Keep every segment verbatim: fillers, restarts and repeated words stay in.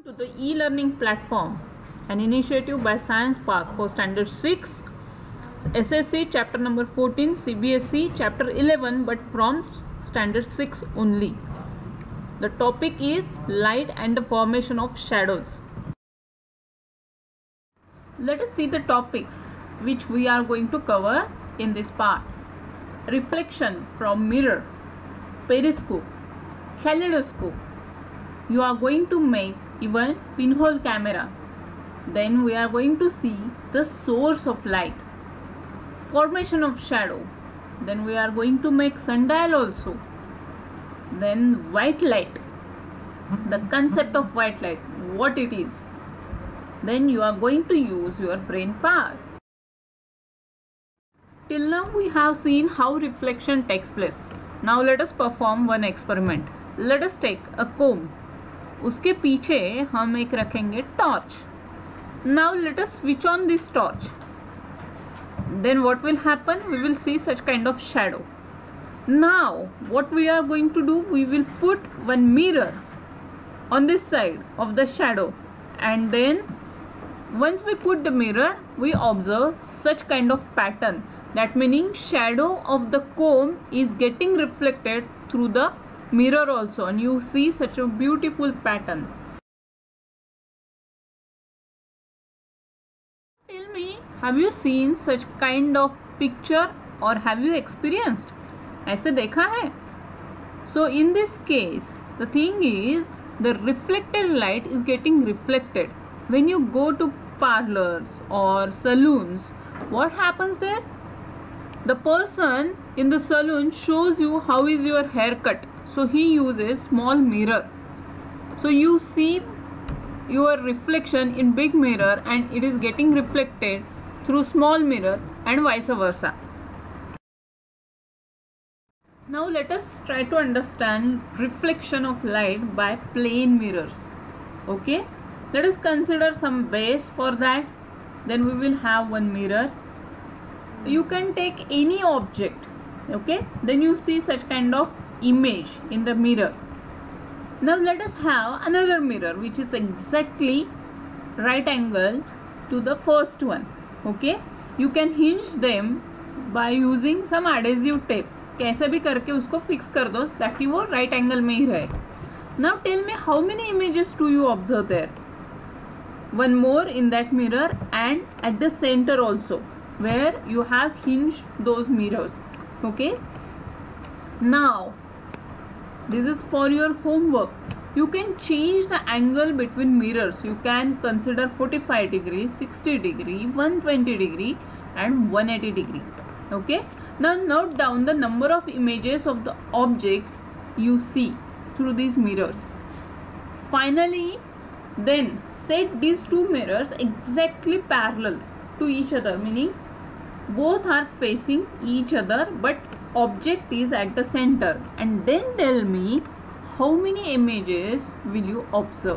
To the e-learning platform, an initiative by Science Park for Standard six, S S C chapter number fourteen, C B S E chapter eleven, but from Standard six only. The topic is light and the formation of shadows. Let us see the topics which we are going to cover in this part. Reflection from mirror, periscope, kaleidoscope. You are going to make even pinhole camera. Then we are going to see the source of light, formation of shadow. Then we are going to make sundial also. Then white light, the concept of white light, what it is. Then you are going to use your brain power. Till now we have seen how reflection takes place. Now let us perform one experiment. Let us take a comb. उसके पीछे हम एक रखेंगे torch. Now let us switch on this torch. Then what will happen? We will see such kind of shadow. Now what we are going to do? We will put one mirror on this side of the shadow, and then once we put the mirror, we observe such kind of pattern. That meaning shadow of the comb is getting reflected through the mirror also, and you see such a beautiful pattern. Tell me, have you seen such kind of picture or have you experienced? ऐसे देखा है? So in this case, the thing is the reflected light is getting reflected. When you go to parlors or saloons, what happens there? The person in the saloon shows you how is your haircut. So he uses small mirror. So you see your reflection in big mirror and it is getting reflected through small mirror and vice versa. Now let us try to understand reflection of light by plane mirrors. Okay, let us consider some base for that. Then we will have one mirror. You can take any object. Okay, then you see such kind of image in the mirror. Now let us have another mirror which is exactly right angle to the first one. Okay, you can hinge them by using some adhesive tape. कैसे भी करके उसको fix कर दो ताकि वो right angle में ही रहे. Now tell me, how many images do you observe there? One more in that mirror and at the center also, where you have hinged those mirrors. Okay, now this is for your homework. You can change the angle between mirrors. You can consider forty-five degree, sixty degree, one hundred twenty degree and one hundred eighty degree. Okay, now note down the number of images of the objects you see through these mirrors. Finally, then set these two mirrors exactly parallel to each other, meaning both are facing each other but object is at the center, and then tell me how many images will you observe.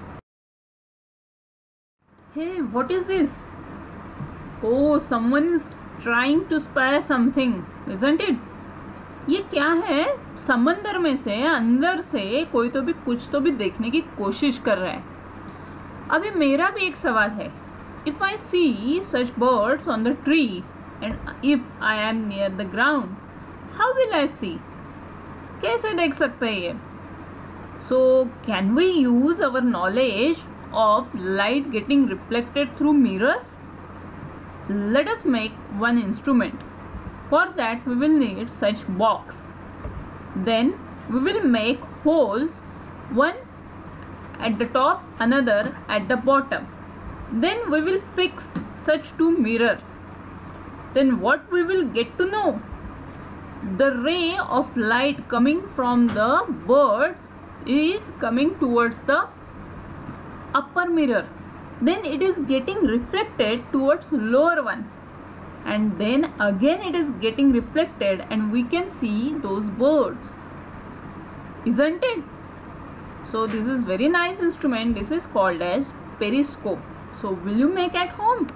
Hey, what is this? Oh, someone is trying to spy something, isn't it? ये क्या है? समंदर में से अंदर से कोई तो भी कुछ तो भी देखने की कोशिश कर रहा है. अभी मेरा भी एक सवाल है. If I see such birds on the tree and if I am near the ground, how will I see? कैसे देख सकते हैं ये? So can we use our knowledge of light getting reflected through mirrors? Let us make one instrument. For that we will need such box. Then we will make holes, one at the top, another at the bottom. Then we will fix such two mirrors. Then what we will get to know? The ray of light coming from the birds is coming towards the upper mirror. Then it is getting reflected towards lower one. And then again it is getting reflected and we can see those birds. Isn't it? So this is very nice instrument. This is called as periscope. So will you make at home?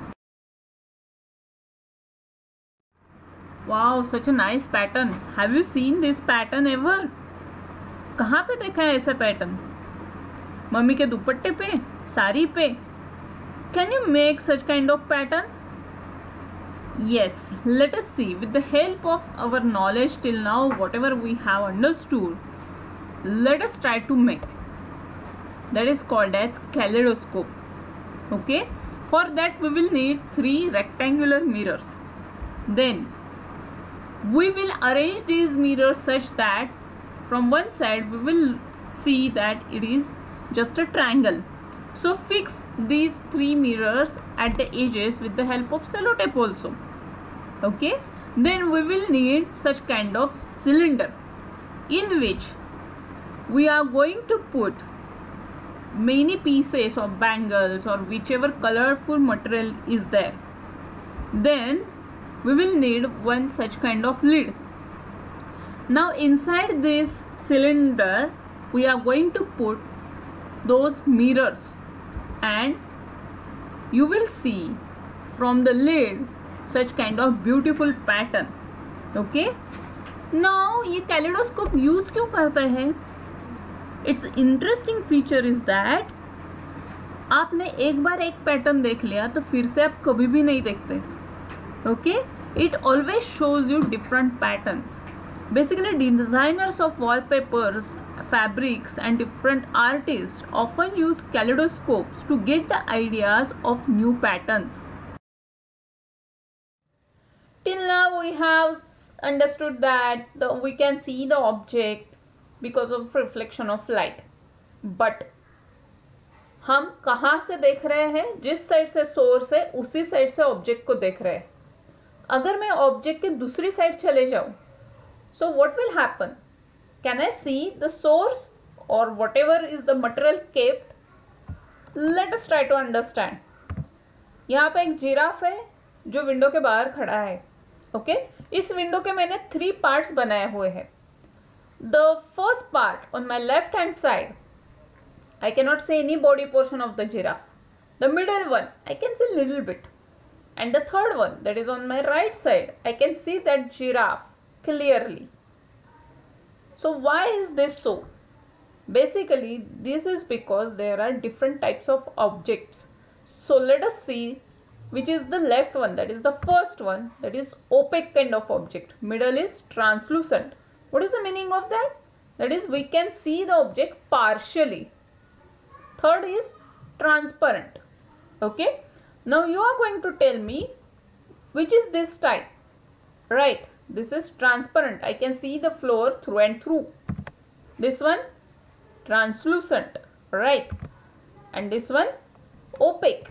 Wow, such a nice pattern. Have you seen this pattern ever? कहाँ पे देखा है ऐसा pattern? Mummy के दुपट्टे पे, साड़ी पे? Can you make such kind of pattern? Yes, let us see. With the help of our knowledge till now, whatever we have understood, let us try to make. That is called as kaleidoscope. Okay, for that we will need three rectangular mirrors. Then we will arrange these mirrors such that from one side we will see that it is just a triangle. So fix these three mirrors at the edges with the help of sellotape also. Okay, then we will need such kind of cylinder in which we are going to put many pieces of bangles or whichever colorful material is there. Then we will need one such kind of lid. Now inside this cylinder we are going to put those mirrors, and you will see from the lid such kind of beautiful pattern. Okay, now ये kaleidoscope use क्यों करता है? Its interesting feature is that आपने एक बार एक pattern देख लिया तो फिर से आप कभी भी नहीं देखते. Okay, it always shows you different patterns. Basically, designers of wallpapers, fabrics and different artists often use kaleidoscopes to get the ideas of new patterns. Till now we have understood that the, we can see the object because of reflection of light. But हम कहाँ से देख रहे हैं? जिस side से source है उसी साइड से ऑब्जेक्ट को देख रहे हैं. अगर मैं ऑब्जेक्ट के दूसरी साइड चले जाऊँ, so what will happen? Can I see the source or whatever is the material kept? Let us try to understand. यहाँ पे एक जिराफ है जो विंडो के बाहर खड़ा है. Okay okay? इस विंडो के मैंने थ्री पार्ट्स बनाए हुए हैं. The first part on my left hand side, I cannot see any body portion of the giraffe. The middle one, I can see little bit. And the third one, that is on my right side, I can see that giraffe clearly. So why is this so? Basically, this is because there are different types of objects. So let us see which is the left one, that is the first one, that is opaque kind of object. Middle is translucent. What is the meaning of that? That is, we can see the object partially. Third is transparent. Okay. Now you are going to tell me which is this type. Right. This is transparent. I can see the floor through and through. This one translucent. Right. And this one opaque.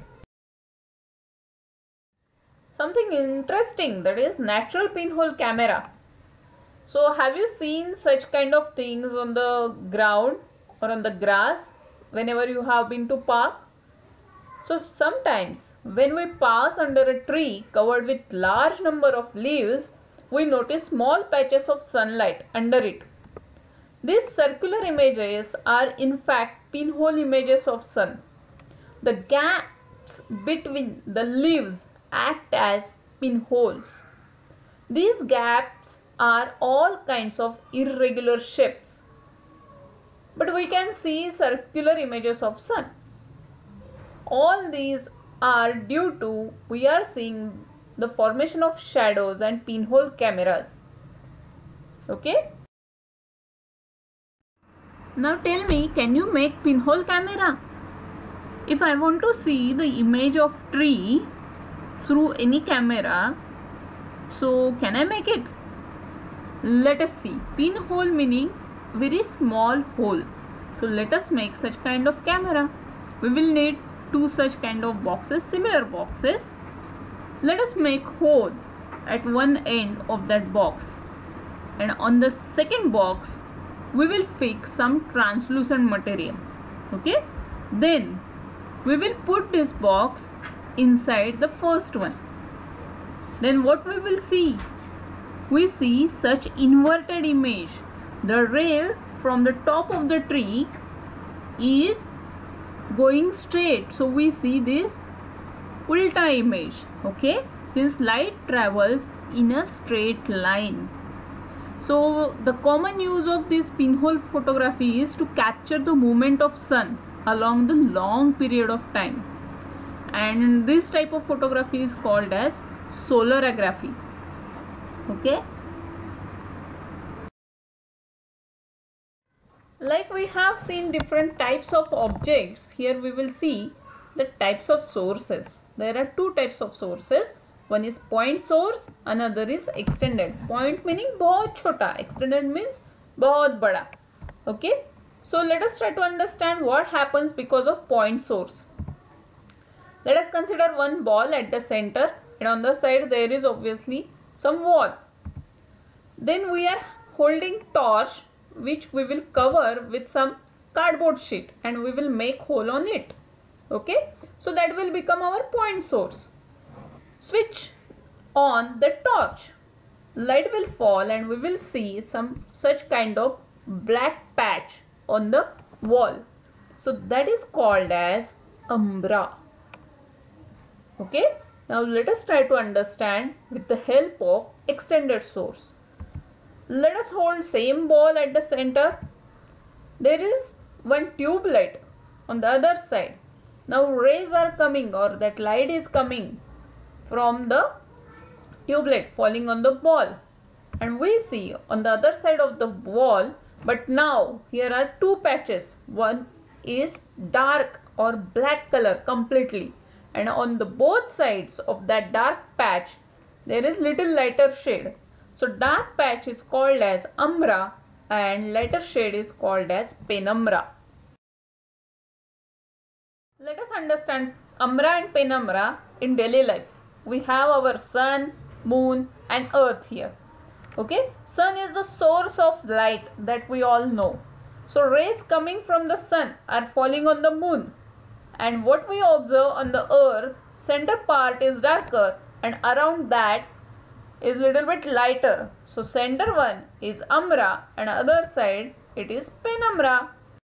Something interesting, that is natural pinhole camera. So have you seen such kind of things on the ground or on the grass whenever you have been to park? So sometimes when we pass under a tree covered with large number of leaves, we notice small patches of sunlight under it. These circular images are in fact pinhole images of sun. The gaps between the leaves act as pinholes. These gaps are all kinds of irregular shapes, but we can see circular images of sun. All these are due to we are seeing the formation of shadows and pinhole cameras. Okay. Now tell me, can you make pinhole camera? If I want to see the image of tree through any camera, so can I make it? Let us see. Pinhole meaning very small hole. So let us make such kind of camera. We will need two such kind of boxes, similar boxes. Let us make hole at one end of that box, and on the second box we will fix some translucent material. Okay, then we will put this box inside the first one. Then what we will see? We see such inverted image. The rail from the top of the tree is going straight, so we see this ulta image. Okay, since light travels in a straight line. So the common use of this pinhole photography is to capture the movement of sun along the long period of time, and this type of photography is called as solarography. Okay, like we have seen different types of objects, here we will see the types of sources. There are two types of sources. One is point source, another is extended. Point meaning बहुत छोटा, extended means बहुत बड़ा. Okay, so let us try to understand what happens because of point source. Let us consider one ball at the center, and on the side there is obviously some wall. Then we are holding torch, which we will cover with some cardboard sheet, and we will make hole on it. Okay, so that will become our point source. Switch on the torch, light will fall and we will see some such kind of black patch on the wall. So that is called as umbra. Okay, now let us try to understand with the help of extended source. Let us hold same ball at the center. There is one tube light on the other side. Now rays are coming, or that light is coming from the tube light falling on the ball, and we see on the other side of the wall, but now here are two patches. One is dark or black color completely, and on the both sides of that dark patch there is little lighter shade. So dark patch is called as umbra and lighter shade is called as penumbra. Let us understand umbra and penumbra in daily life. We have our sun, moon and earth here. Okay, sun is the source of light that we all know. So rays coming from the sun are falling on the moon, and what we observe on the earth, center part is darker and around that is little bit lighter. So center one is umbra and other side it is penumbra.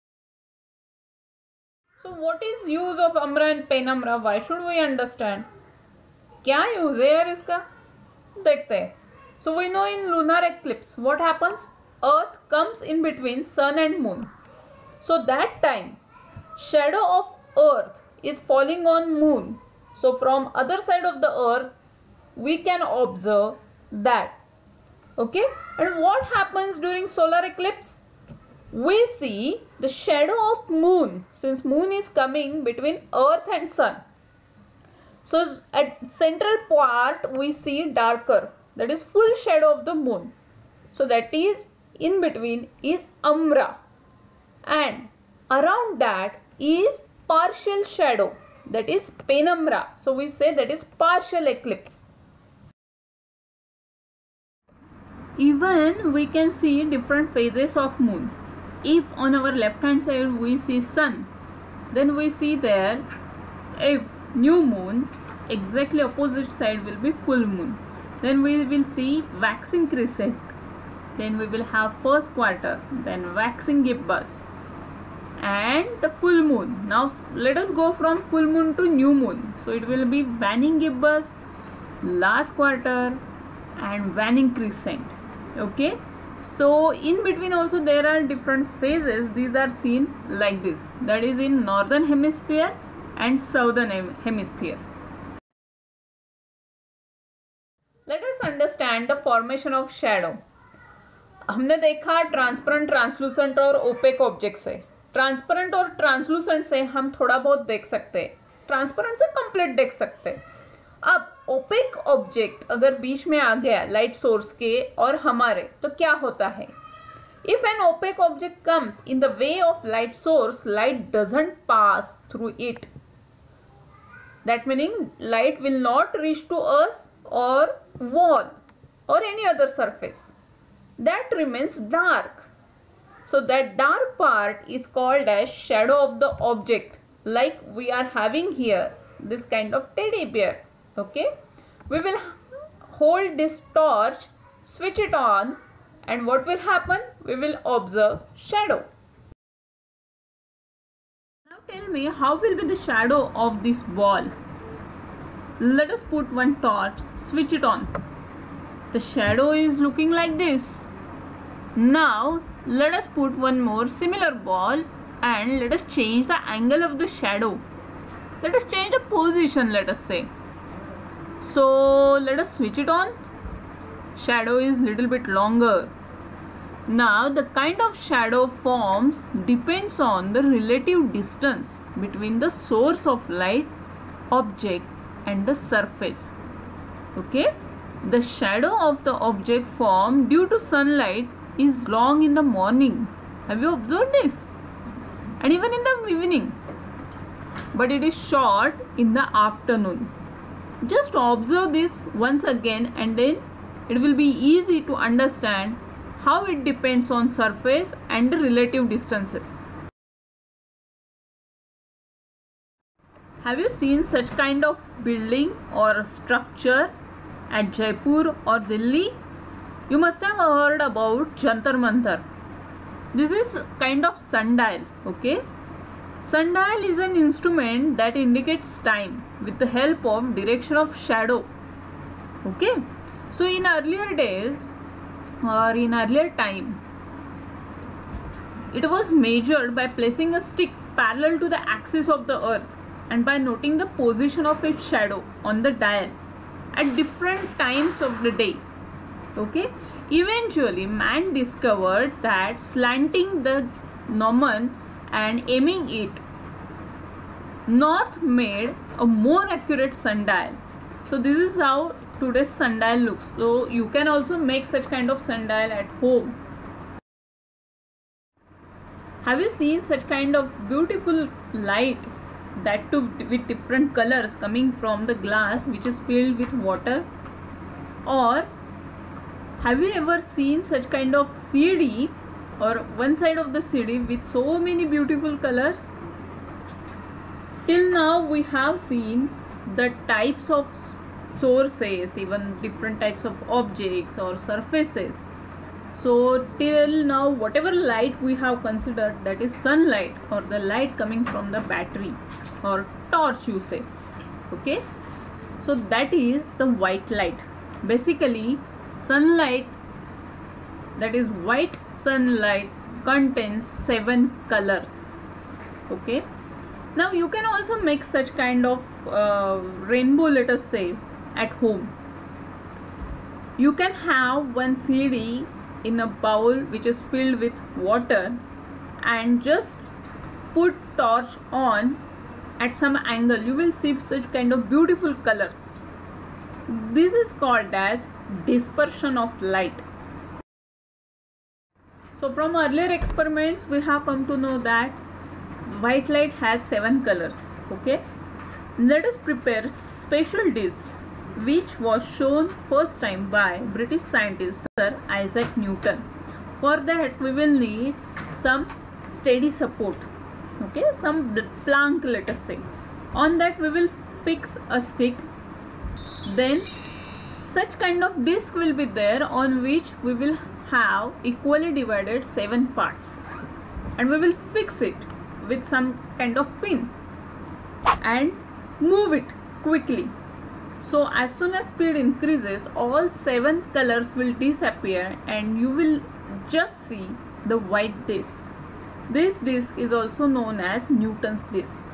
So what is use of umbra and penumbra? Why should we understand? क्या use है यार इसका, देखते हैं. So we know in lunar eclipse what happens? Earth comes in between sun and moon. So that time shadow of earth is falling on moon. So from other side of the earth we can observe that. Okay, and what happens during solar eclipse? We see the shadow of moon, since moon is coming between earth and sun. So at central part we see darker, that is full shadow of the moon. So that is in between is umbra, and around that is partial shadow, that is penumbra. So we say that is partial eclipse. Even we can see different phases of moon. If on our left hand side we see sun, then we see there a new moon, exactly opposite side will be full moon. Then we will see waxing crescent, then we will have first quarter, then waxing gibbous and the full moon. Now let us go from full moon to new moon. So it will be waning gibbous, last quarter and waning crescent. Okay, so in between also there are different phases. These are seen like this, that is in northern hemisphere and southern hemisphere. Let us understand the formation of shadow. हमने देखा transparent, translucent और opaque object से. Transparent और translucent से हम थोड़ा बहुत देख सकते हैं, ट्रांसपेरेंट से कंप्लीट देख सकते हैं. अब ओपेक ऑब्जेक्ट अगर बीच में आ गया लाइट सोर्स के और हमारे, तो क्या होता है? If an opaque object comes in the way of light source, light doesn't pass through it. That meaning light will not reach to us or wall or any other surface. That remains dark. So that dark part is called as shadow of the object, like we are having here this kind of teddy bear. Okay, we will hold this torch, switch it on, and what will happen? We will observe shadow. Now tell me, how will be the shadow of this ball? Let us put one torch, switch it on. The shadow is looking like this. Now let us put one more similar ball and let us change the angle of the shadow. Let us change the position, let us say. So let us switch it on. Shadow is little bit longer. Now the kind of shadow forms depends on the relative distance between the source of light, object and the surface. Okay, the shadow of the object formed due to sunlight is long in the morning. Have you observed this? And even in the evening. But it is short in the afternoon. Just observe this once again and then it will be easy to understand how it depends on surface and the relative distances. Have you seen such kind of building or structure at Jaipur or Delhi? You must have heard about Jantar Mantar. This is kind of sundial, okay? Sundial is an instrument that indicates time with the help of direction of shadow. Okay? So in earlier days or in earlier time, it was measured by placing a stick parallel to the axis of the earth and by noting the position of its shadow on the dial at different times of the day. Okay? Eventually, man discovered that slanting the gnomon and aiming it north made a more accurate sundial. So this is how today's sundial looks. So you can also make such kind of sundial at home. Have you seen such kind of beautiful light, that too with different colors coming from the glass which is filled with water? Or have you ever seen such kind of C D or one side of the C D with so many beautiful colors? Till now we have seen the types of sources, even different types of objects or surfaces. So till now whatever light we have considered, that is sunlight or the light coming from the battery or torch you say. Okay, so that is the white light. Basically sunlight, that is white sunlight, contains seven colors. Okay, now you can also make such kind of uh, rainbow, let us say, at home. You can have one C D in a bowl which is filled with water and just put torch on at some angle. You will see such kind of beautiful colors. This is called as dispersion of light. So from earlier experiments we have come to know that white light has seven colors. Okay, let us prepare special dish which was shown first time by British scientist Sir Isaac Newton. For that we will need some steady support, okay, some plank, let us say. On that we will fix a stick. Then such kind of disc will be there on which we will have equally divided seven parts, and we will fix it with some kind of pin and move it quickly. So as soon as speed increases, all seven colors will disappear and you will just see the white disc. This disc is also known as Newton's disc.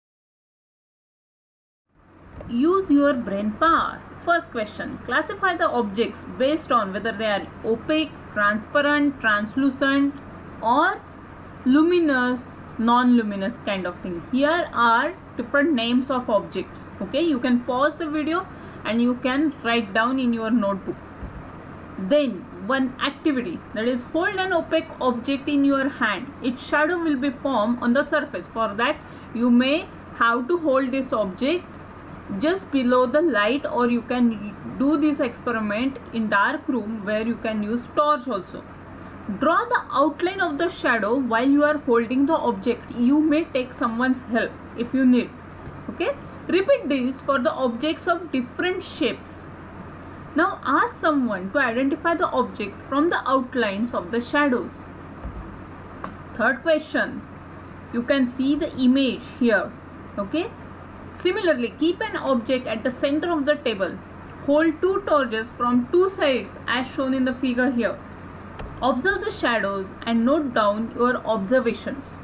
Use your brain power. First question, classify the objects based on whether they are opaque, transparent, translucent or luminous, non-luminous kind of thing. Here are different names of objects. Okay, you can pause the video and you can write down in your notebook. Then one activity, that is hold an opaque object in your hand. Its shadow will be formed on the surface. For that you may have to hold this object just below the light, or you can do this experiment in dark room where you can use torch also. Draw the outline of the shadow while you are holding the object. You may take someone's help if you need. Okay, repeat this for the objects of different shapes. Now ask someone to identify the objects from the outlines of the shadows. Third question, you can see the image here. Okay, similarly keep an object at the center of the table. Hold two torches from two sides as shown in the figure here. Observe the shadows and note down your observations.